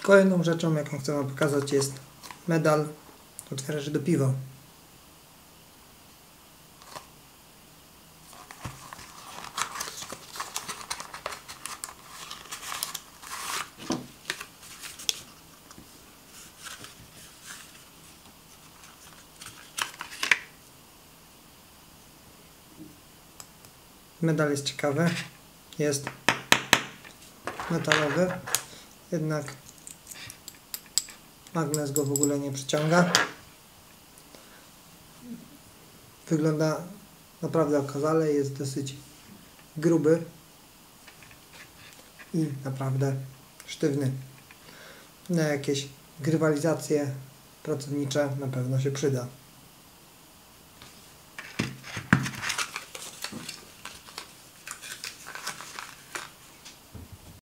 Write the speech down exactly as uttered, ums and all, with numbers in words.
Kolejną rzeczą, jaką chcę Wam pokazać, jest medal otwieraczy do piwa. Medal jest ciekawy, jest metalowy, jednak magnes go w ogóle nie przyciąga. Wygląda naprawdę okazale, jest dosyć gruby i naprawdę sztywny. Na jakieś grywalizacje pracownicze na pewno się przyda.